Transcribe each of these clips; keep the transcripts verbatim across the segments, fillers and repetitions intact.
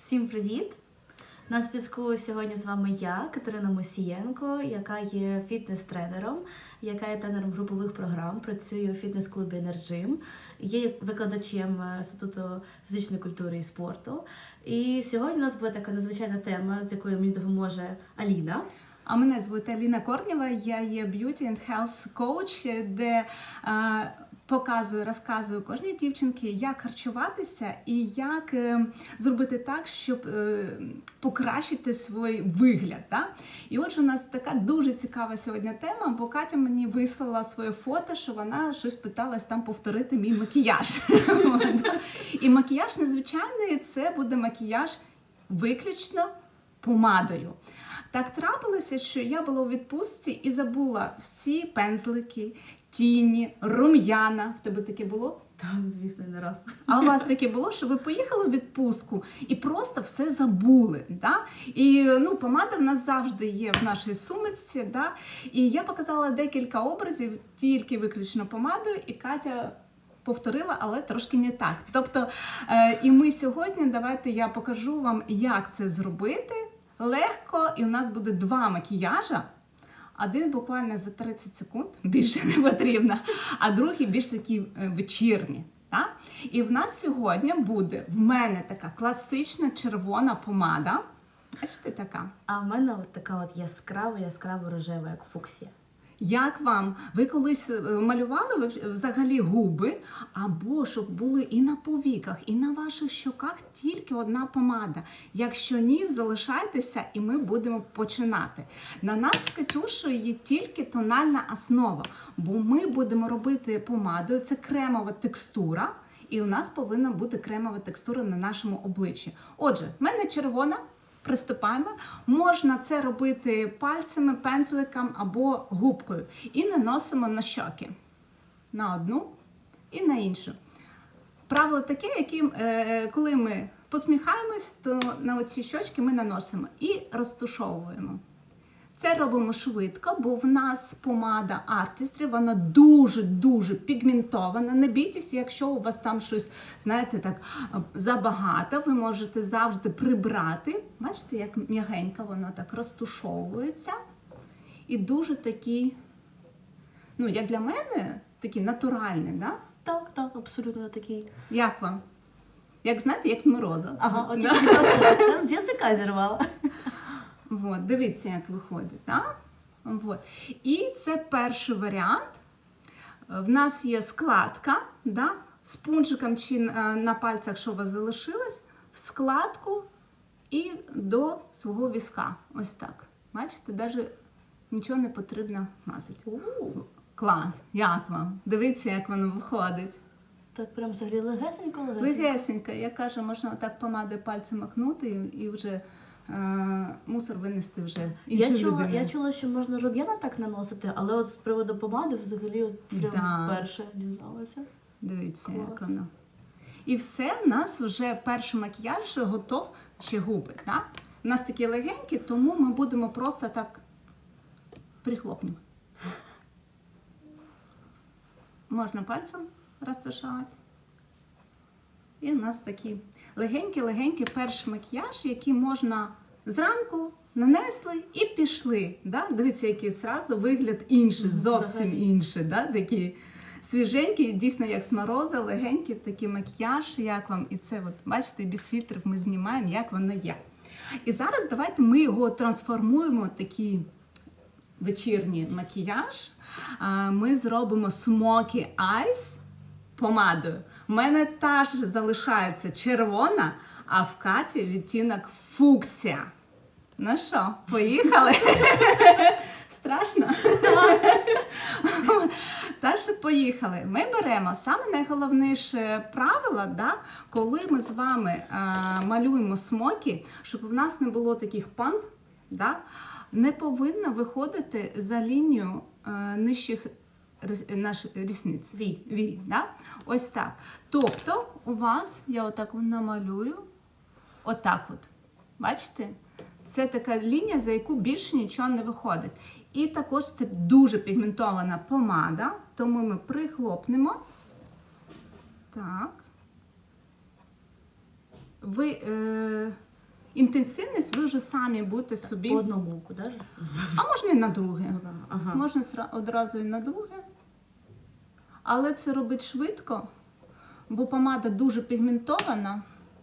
Всім привіт! На зв'язку сьогодні з вами я, Катерина Мусієнко, яка є фітнес-тренером, яка є тренером групових програм, працюю у фітнес-клубі Energym, є викладачем Інституту фізичної культури і спорту. І сьогодні у нас буде така надзвичайна тема, з якою мені допоможе Аліна. А мене звуть Аліна Корнєва, я є Beauty and Health Coach, де е, показую, розказую кожній дівчинці, як харчуватися і як е, зробити так, щоб е, покращити свій вигляд. Да? І отже, у нас така дуже цікава сьогодні тема, бо Катя мені вислала своє фото, що вона щось питалась там повторити мій макіяж. І макіяж незвичайний, це буде макіяж виключно помадою. Так трапилося, що я була у відпустці і забула всі пензлики, тіні, рум'яна. В тебе таке було? Так, звісно, не раз. А у вас таке було, що ви поїхали у відпустку і просто все забули. Да? І ну, помада в нас завжди є в нашій сумочці. Да? І я показала декілька образів, тільки виключно помадою, і Катя повторила, але трошки не так. Тобто, е, і ми сьогодні, давайте я покажу вам, як це зробити. Легко, і у нас буде два макіяжа. Один буквально за тридцять секунд, більше не потрібно, а другий більш такі вечірні. Так? І в нас сьогодні буде, в мене така класична червона помада. Бачите, така. А в мене от така от яскрава, яскраво рожева, як фуксія. Як вам? Ви колись малювали взагалі губи? Або щоб були і на повіках, і на ваших щоках тільки одна помада? Якщо ні, залишайтеся і ми будемо починати. На нас з Катюшою є тільки тональна основа, бо ми будемо робити помадою, це кремова текстура, і у нас повинна бути кремова текстура на нашому обличчі. Отже, в мене червона. Приступаємо. Можна це робити пальцями, пензликом або губкою. І наносимо на щоки. На одну і на іншу. Правило таке, яким, е, коли ми посміхаємось, то на оці щочки ми наносимо і розтушовуємо. Це робимо швидко, бо в нас помада Artistry, вона дуже-дуже пігментована. Не бійтеся, якщо у вас там щось, знаєте, так забагато, ви можете завжди прибрати. Бачите, як м'ягенько воно так розтушовується. І дуже такий, ну, як для мене, такий натуральний, да? Так, так, абсолютно такий. Як вам? Як, знаєте, як з мороза. Ага, от я прям з язика зірвала. Вот, дивіться, як виходить. Так? Вот. І це перший варіант. В нас є складка, да? З пунчиком чи на пальцях, що у вас залишилось, в складку і до свого візка. Ось так. Бачите, навіть нічого не потрібно мазати. Клас! Як вам? Дивіться, як воно виходить. Так прям взагалі легесенько, легесенько. Легесенько. Я кажу, можна отак помадою пальцем макнути і, і вже Uh, мусор винести вже іншу я чула, людину. я чула, що можна рум'яна так наносити, але от з приводу помади взагалі от прям да. вперше дізналася. Дивіться, Клас. як воно. І все, в нас вже перший макіяж готов, ще губи. Так? У нас такі легенькі, тому ми будемо просто так прихлопнемо. Можна пальцем розташувати. І у нас такі легенький-легенький перший макіяж, який можна зранку нанесли і пішли. Да? Дивіться, який зразу вигляд інший, зовсім інший. Да? Такий свіженький, дійсно як з мороза, легенький такий макіяж. Як вам? І це, от, бачите, без фільтрів ми знімаємо, як воно є. І зараз давайте ми його трансформуємо в такий вечірній макіяж. Ми зробимо Smoky Eyes помадою. У мене та ж залишається червона, а в Каті відтінок фуксія. Ну що, поїхали? Страшно? Та ж поїхали. Ми беремо саме найголовніше правило, да, коли ми з вами а, малюємо смокі, щоб в нас не було таких панд, да, не повинно виходити за лінію а, нижчих наших рісниць. Вій. Вій, да? Ось так. Тобто у вас, я отак намалюю, отак от. Бачите? Це така лінія, за яку більше нічого не виходить. І також це дуже пігментована помада, тому ми прихлопнемо. Так. Ви, е, інтенсивність ви вже самі будете собі. По одному оку, да? А можна і на друге. Ну, да. Ага. Можна сра- одразу і на друге. Але це робить швидко, бо помада дуже пігментована.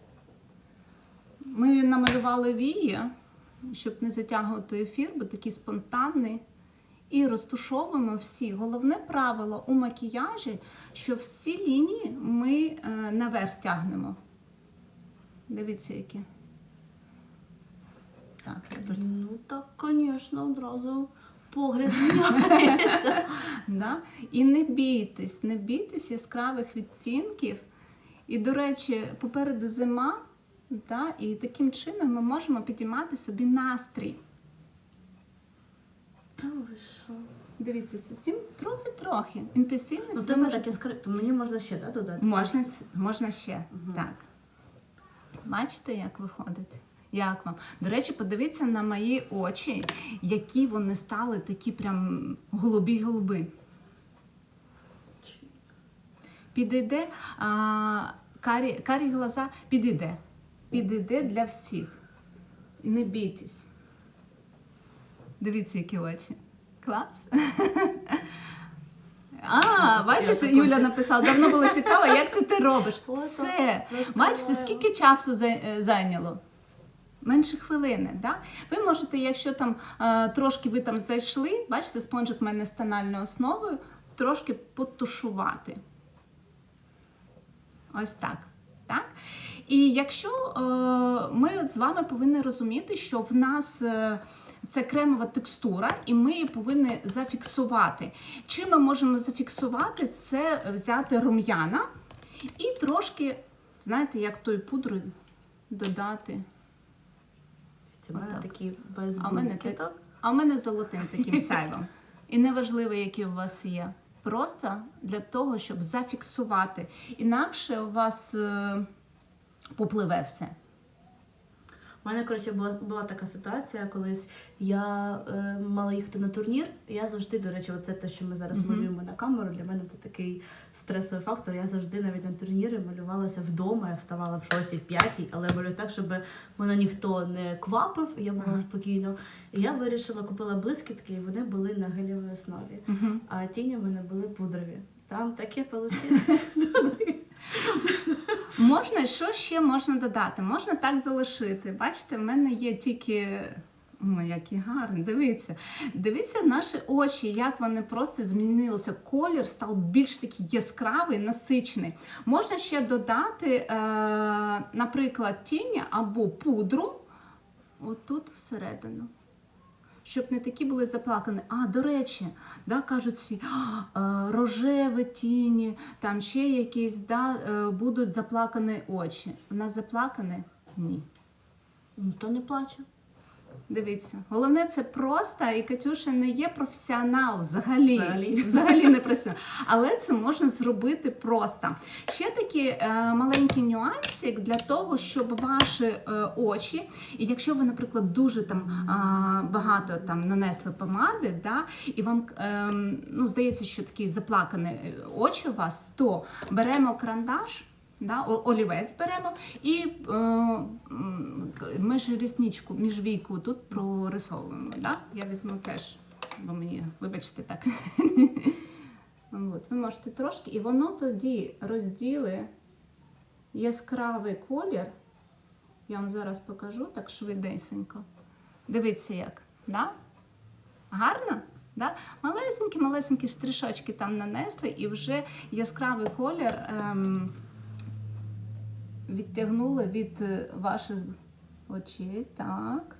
Ми намалювали вії, щоб не затягувати ефір, бо такий спонтанний. І розтушовуємо всі. Головне правило у макіяжі, що всі лінії ми е, наверх тягнемо. Дивіться, які. Так, я тут. Ну так, звісно, одразу погляд міняється. Да? І не бійтесь, не бійтесь яскравих відтінків. І, до речі, попереду зима, да? І таким чином ми можемо підіймати собі настрій. Та ви що? Дивіться, зовсім трохи-трохи. Інтенсивність. Ну, ви тебе можете- так яскраві, то мені можна ще, да, додати? Можна, с- можна ще. Мгм. Так. Бачите, як виходить? Як вам? До речі, подивіться на мої очі, які вони стали такі прям голубі-голуби. Підійде, а, карі, карі глаза підійде. Підійде для всіх. Не бійтесь. Дивіться, які очі. Клас. А, бачиш, Я Юля також- написала, давно було цікаво, як це ти робиш. Ось Все. так, Бачите, розкриваю. скільки часу за- е, зайняло? Менше хвилини, да? Ви можете, якщо там е, трошки ви там зайшли, бачите, спонжик в мене з тональною основою, трошки потушувати. Ось так. Так? І якщо е, ми з вами повинні розуміти, що в нас е, це кремова текстура, і ми її повинні зафіксувати. Чим ми можемо зафіксувати? Це взяти рум'яна і трошки, знаєте, як тою пудрою додати. Це в мене Отак. такі без А в мене блискіток. так. А в мене золотим таким сяйвом. І неважливо, які у вас є. Просто для того, щоб зафіксувати. Інакше у вас е, попливе все. У мене, коротше, була, була така ситуація, колись я е, мала їхати на турнір. Я завжди, до речі, оце те, що ми зараз Мгм. малюємо на камеру, для мене це такий стресовий фактор. Я завжди навіть на турніри малювалася вдома, я вставала в шостій, в п'ятій, але малююсь так, щоб мене ніхто не квапив, я була Ага. спокійно. І я вирішила, купила блискітки, і вони були на гелєвій основі. Угу. А тіні в мене були пудрові. Там таке вийшло. Можна, що ще можна додати? Можна так залишити. Бачите, в мене є тільки. О, які гарні, дивіться. Дивіться наші очі, як вони просто змінилися. Колір став більш такий яскравий, насичений. Можна ще додати, е, наприклад, тіні або пудру отут всередину. Щоб не такі були заплакані. А, до речі, да, кажуть всі, «А, рожеві тіні, там ще якісь, да, е, будуть заплакані очі. У нас заплакані? Ні. Ніхто не плаче. Дивіться, головне це просто, і Катюша не є професіонал взагалі. Взагалі. Взагалі не професіонал. Але це можна зробити просто. Ще такий е, маленький нюансик для того, щоб ваші е, очі, і якщо ви, наприклад, дуже там е, багато там нанесли помади, да, і вам е, ну, здається, що такі заплакані очі у вас, то беремо карандаш. Да, о- олівець беремо і е, м, між рісничку, між війку тут прорисовуємо. Да? Я візьму теж, бо мені, вибачте, так. От, ви можете трошки, і воно тоді розділи яскравий колір. Я вам зараз покажу так швидесенько. Дивіться як. Да? Гарно? Да? Малесенькі-малесенькі штришочки там нанесли, і вже яскравий колір ем, відтягнули від е, ваших очей. Так.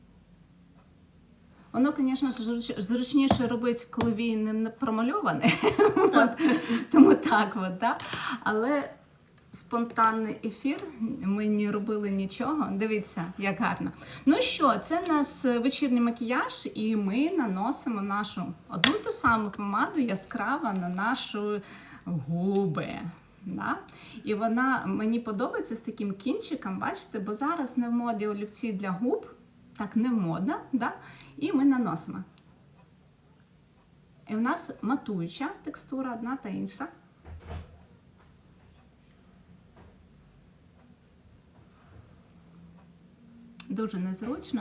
Воно, звісно, зруч- зручніше робити, коли він не промальований. От. Тому так от, да? Але спонтанний ефір, ми не робили нічого. Дивіться, як гарно. Ну що, це у нас вечірній макіяж, і ми наносимо нашу одну ту саму помаду яскраво на наші губи. Да? І вона мені подобається з таким кінчиком, бачите, бо зараз не в моді олівці для губ, так не модно, да? І ми наносимо. І в нас матуюча текстура одна та інша. дуже незручно.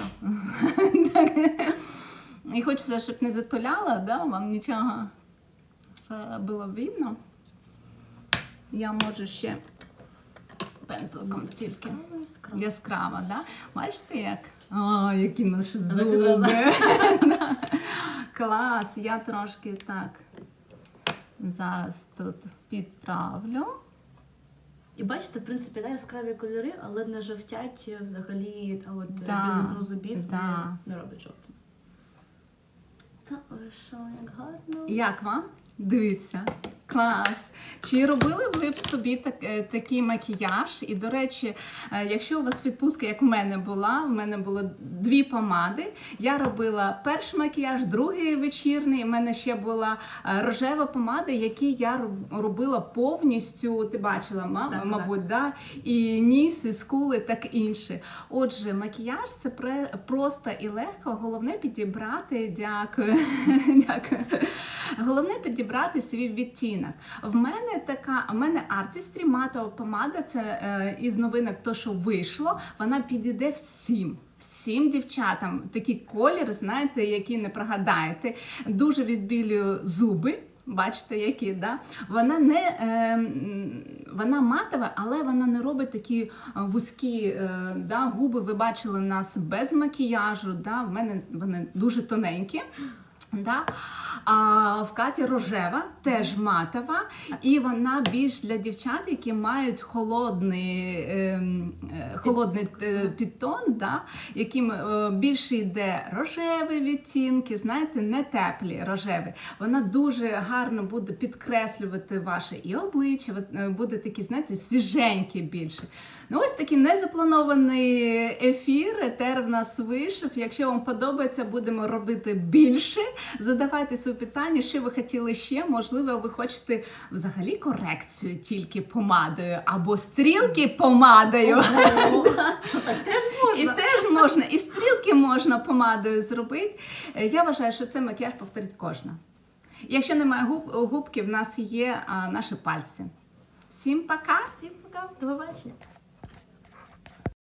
І хочеться, щоб не затуляла, да, вам нічого було видно. Я можу ще пензликом тільки яскраво, да? Бачите як? О, які наші зуби. Клас, я трошки так зараз тут підправлю. І бачите, в принципі, да, яскраві кольори, але не жовтять взагалі, а от Да, білизну зубів да. не, не робить жовтим. Та ви що, як гарно. Як вам? Дивіться. Клас! Чи робили ви б собі так, такий макіяж? І, до речі, якщо у вас відпустка, як в мене була, в мене було дві помади. Я робила перший макіяж, другий вечірний. У мене ще була рожева помада, які я робила повністю, ти бачила, мам, так, мабуть, так. Да? І ніс, і скули, так інше. Отже, макіяж – це просто і легко. Головне підібрати, дякую, дякую. Головне підібрати свій відтінок. В мене така, в мене Artistry матова помада, це е, із новинок то, що вийшло, вона підійде всім. Всім дівчатам. Такий колір, знаєте, який не прогадаєте. Дуже відбілює зуби. Бачите, які, да? Вона не е, вона матова, але вона не робить такі вузькі е, да, губи. Ви бачили нас без макіяжу, да? В мене вони дуже тоненькі. Да? А в Каті рожева, теж матова, і вона більш для дівчат, які мають холодний, е, холодний е, підтон, да? Яким е, більше йде рожеві відтінки, знаєте, не теплі рожеві. Вона дуже гарно буде підкреслювати ваше і обличчя, буде такі, знаєте, свіженькі більше. Ну, ось такий незапланований ефір, етер в нас вийшов. Якщо вам подобається, будемо робити більше. Задавайте свої питання, що ви хотіли ще. Можливо, ви хочете взагалі корекцію тільки помадою, або стрілки помадою. Ого, що так теж можна? І теж можна, і стрілки можна помадою зробити. Я вважаю, що це макіяж повторить кожна. Якщо немає губ, губки, в нас є а, наші пальці. Всім пока! Всім пока, до побачення!